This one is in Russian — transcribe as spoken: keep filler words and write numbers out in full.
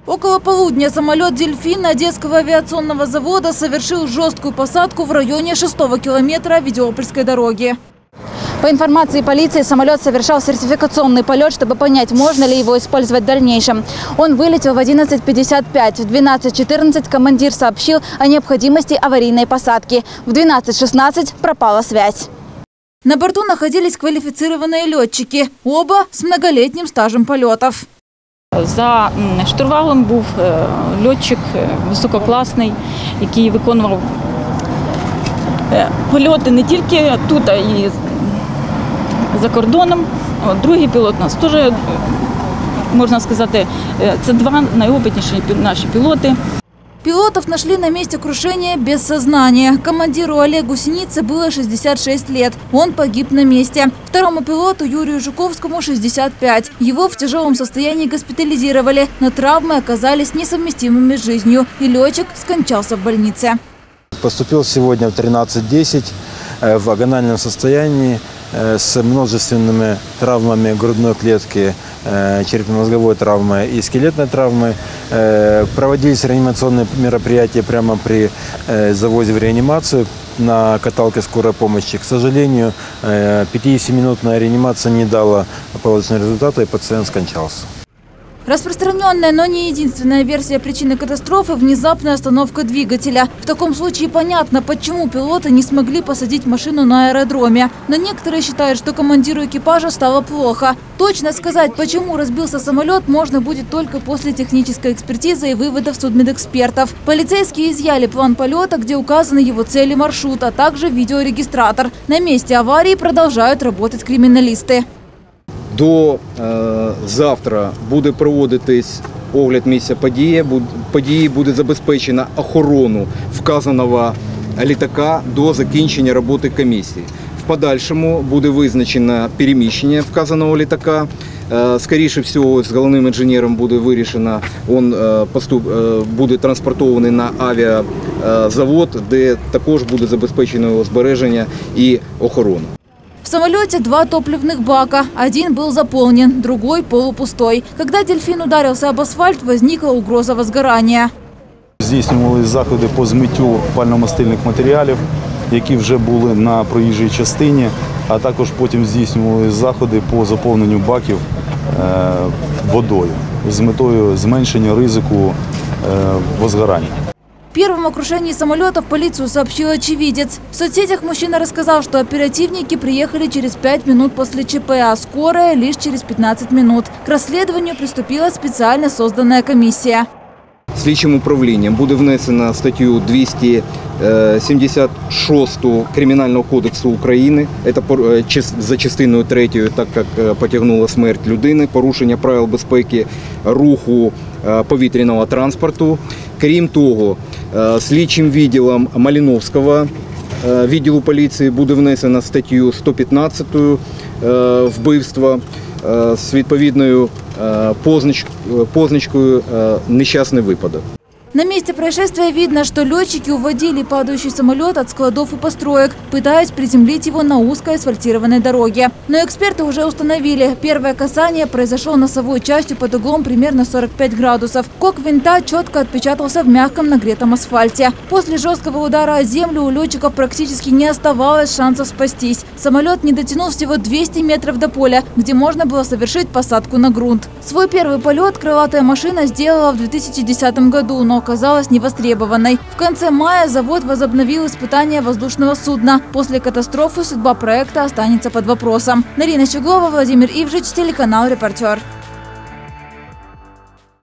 Около полудня самолет «Дельфин» Одесского авиационного завода совершил жесткую посадку в районе шестого километра Ведиопольской дороги. По информации полиции, самолет совершал сертификационный полет, чтобы понять, можно ли его использовать в дальнейшем. Он вылетел в одиннадцать пятьдесят пять. В двенадцать четырнадцать командир сообщил о необходимости аварийной посадки. В двенадцать шестнадцать пропала связь. На борту находились квалифицированные летчики, оба с многолетним стажем полетов. За штурвалом був льотчик висококласний, який виконував польоти не тільки тут, а й за кордоном. Другий пілот у нас теж, можна сказати, це два найопытніші наші пілоти. Пилотов нашли на месте крушения без сознания. Командиру Олегу Синице было шестьдесят шесть лет. Он погиб на месте. Второму пилоту Юрию Жуковскому шестьдесят пять. Его в тяжелом состоянии госпитализировали, но травмы оказались несовместимыми с жизнью, и летчик скончался в больнице. Поступил сегодня в тринадцать десять в агональном состоянии с множественными травмами грудной клетки, черепно-мозговой травмы и скелетной травмы. Проводились реанимационные мероприятия прямо при завозе в реанимацию на каталке скорой помощи. К сожалению, пятидесятиминутная реанимация не дала положительного результата, и пациент скончался. Распространенная, но не единственная версия причины катастрофы – внезапная остановка двигателя. В таком случае понятно, почему пилоты не смогли посадить машину на аэродроме. Но некоторые считают, что командиру экипажа стало плохо. Точно сказать, почему разбился самолет, можно будет только после технической экспертизы и выводов судмедэкспертов. Полицейские изъяли план полета, где указаны его цель и маршрут, а также видеорегистратор. На месте аварии продолжают работать криминалисты. До е, завтра буде проводитись огляд місця події. Події буде забезпечена охорону вказаного літака до закінчення роботи комісії. В подальшому буде визначено переміщення вказаного літака. Е, скоріше всього, з головним інженером буде вирішено, він е, поступ, е, буде транспортований на авіазавод, де також буде забезпечено його збереження і охорона. В самолете два топливных бака. Один был заполнен, другой полупустой. Когда «Дельфин» ударился об асфальт, возникла угроза возгорания. Здійснювали заходи по змиттю пально-мастильних матеріалів, які вже були на проїжджій частині, а також потім здійснювали заходи по заповненню баків водою з метою зменшення ризику возгорання. Первым о крушении самолета в полицию сообщил очевидец. В соцсетях мужчина рассказал, что оперативники приехали через пять минут после ЧП, а скорая лишь через пятнадцать минут. К расследованию приступила специально созданная комиссия. Слідчим управлінням буде внесено статтю двісті сімдесят шість Кримінального кодексу України. Це за частиною третьою, так як потягнула смерть людини, порушення правил безпеки руху повітряного транспорту. Крім того, слідчим відділом Малиновського відділу поліції буде внесено статтю сто п'ятнадцять вбивства з відповідною позначкою «нещасний випадок». На месте происшествия видно, что летчики уводили падающий самолет от складов и построек, пытаясь приземлить его на узкой асфальтированной дороге. Но эксперты уже установили, первое касание произошло носовой частью под углом примерно сорок пять градусов. Кок винта четко отпечатался в мягком нагретом асфальте. После жесткого удара о землю у летчиков практически не оставалось шансов спастись. Самолет не дотянул всего двести метров до поля, где можно было совершить посадку на грунт. Свой первый полет крылатая машина сделала в две тысячи десятом году, но оказалась невостребованной. В конце мая завод возобновил испытания воздушного судна. После катастрофы судьба проекта останется под вопросом. Нарина Щеглова, Владимир Ивжич, телеканал «Репортер».